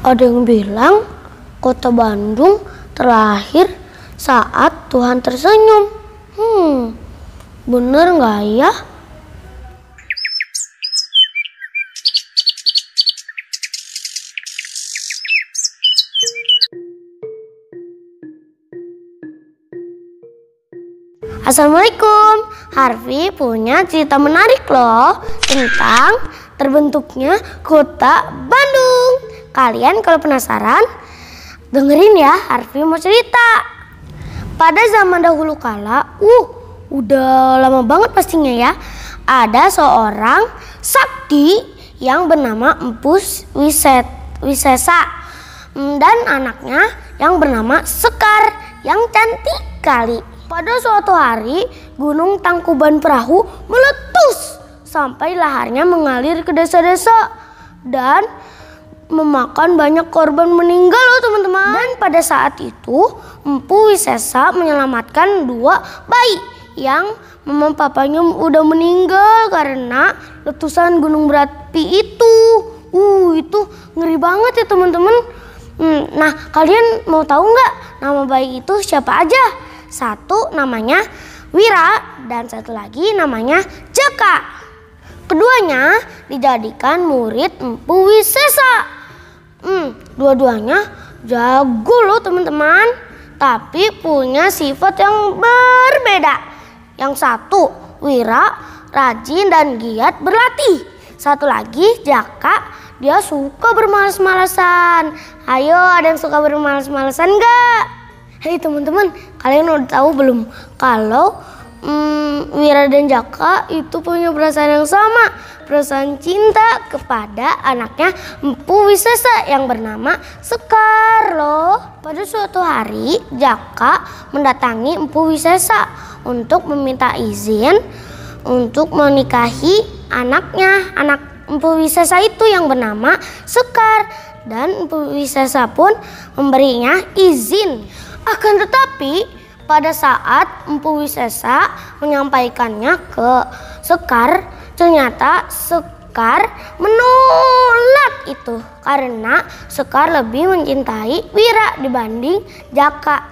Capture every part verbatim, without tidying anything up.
Ada yang bilang kota Bandung terlahir saat Tuhan tersenyum. Hmm, bener nggak ya? Assalamualaikum, Harvey punya cerita menarik loh tentang terbentuknya kota Bandung. Kalian kalau penasaran, dengerin ya, Harvey mau cerita. Pada zaman dahulu kala, uh, udah lama banget pastinya ya, ada seorang sakti yang bernama Empu Wiset, Wisesa dan anaknya yang bernama Sekar yang cantik kali. Pada suatu hari, Gunung Tangkuban Perahu meletus sampai laharnya mengalir ke desa-desa dan memakan banyak korban meninggal loh teman-teman. Dan pada saat itu, Empu Wisesa menyelamatkan dua bayi yang mama papanya udah meninggal karena letusan gunung berapi itu. Uh, itu ngeri banget ya teman-teman. Hmm, nah, kalian mau tahu nggak nama bayi itu siapa aja? Satu namanya Wira dan satu lagi namanya Jaka. Keduanya dijadikan murid Empu Wisesa. Hmm, dua-duanya jago loh teman-teman, tapi punya sifat yang berbeda. Yang satu Wira rajin dan giat berlatih. Satu lagi Jaka, dia suka bermalas-malasan. Ayo, ada yang suka bermalas-malasan nggak? Hei teman-teman, kalian udah tahu belum kalau hmm, Wira dan Jaka itu punya perasaan yang sama, perasaan cinta kepada anaknya Empu Wisesa yang bernama Sekar loh. Pada suatu hari, Jaka mendatangi Empu Wisesa untuk meminta izin untuk menikahi anaknya, anak Empu Wisesa itu yang bernama Sekar, dan Empu Wisesa pun memberinya izin. Akan tetapi pada saat Empu Wisesa menyampaikannya ke Sekar, ternyata Sekar menolak itu karena Sekar lebih mencintai Wira dibanding Jaka.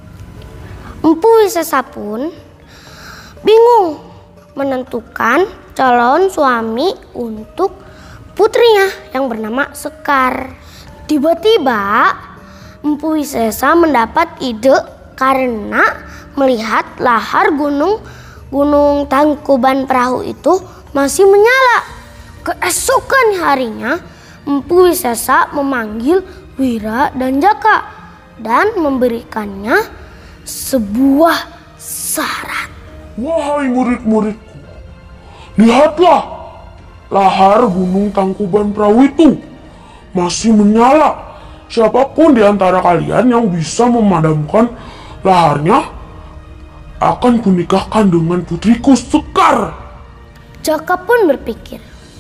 Empu Wisesa pun bingung menentukan calon suami untuk putrinya yang bernama Sekar. Tiba-tiba Empu Wisesa mendapat ide karena melihat lahar gunung Gunung Tangkuban Perahu itu masih menyala. Keesokan harinya, Empu Wisesa memanggil Wira dan Jaka dan memberikannya sebuah syarat. Wahai murid-muridku, lihatlah lahar Gunung Tangkuban Perahu itu masih menyala. Siapapun di antara kalian yang bisa memadamkan laharnya akan kunikahkan dengan putriku Sekar. Jaka pun berpikir,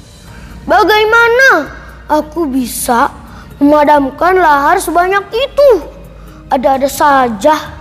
bagaimana aku bisa memadamkan lahar sebanyak itu? Ada-ada saja.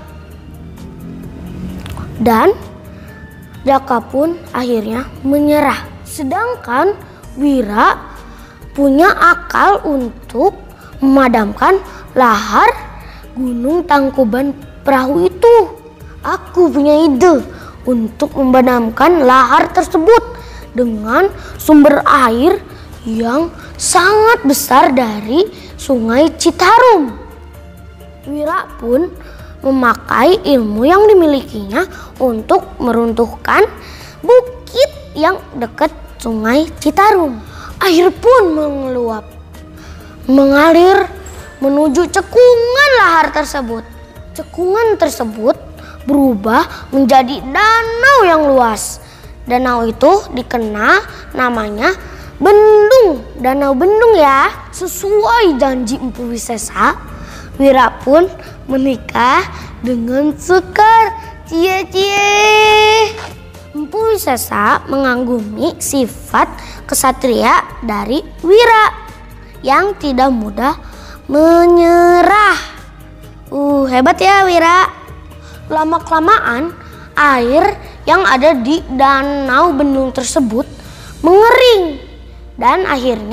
Dan Jaka pun akhirnya menyerah. Sedangkan Wira punya akal untuk memadamkan lahar Gunung Tangkuban Perahu itu. Aku punya ide untuk memadamkan lahar tersebut dengan sumber air yang sangat besar dari Sungai Citarum. Wira pun memakai ilmu yang dimilikinya untuk meruntuhkan bukit yang dekat Sungai Citarum. Air pun mengeluap, mengalir menuju cekungan lahar tersebut. Cekungan tersebut berubah menjadi danau yang luas. Danau itu dikenal namanya Bendung, Danau Bendung ya. Sesuai janji Empu Wisesa, Wira pun menikah dengan Sekar. Cie-cie. Empu Wisesa mengagumi sifat kesatria dari Wira yang tidak mudah menyerah. Uh, hebat ya Wira. Lama-kelamaan air yang ada di Danau Bendung tersebut mengering dan akhirnya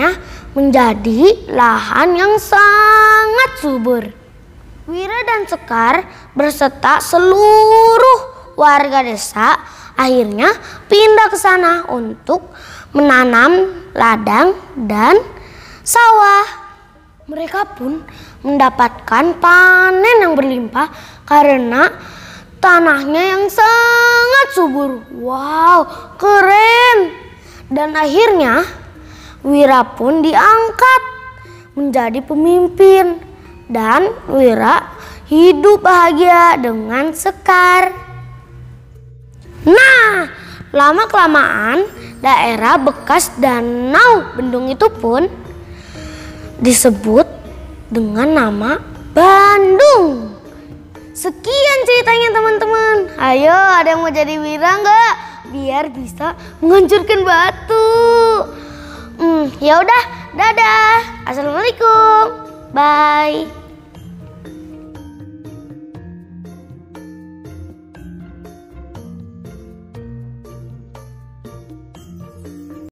menjadi lahan yang sangat subur. Wira dan Sekar berserta seluruh warga desa akhirnya pindah ke sana untuk menanam ladang dan sawah. Mereka pun mendapatkan panen yang berlimpah karena tanahnya yang sangat subur. Wow, keren! Dan akhirnya Wira pun diangkat menjadi pemimpin dan Wira hidup bahagia dengan Sekar. Nah, lama-kelamaan daerah bekas Danau Bendung itu pun disebut dengan nama Bandung. Sekian ceritanya teman-teman. Ayo, ada yang mau jadi Wira nggak? Biar bisa menghancurkan batu. Hmm, ya udah, dadah. Assalamualaikum. Bye.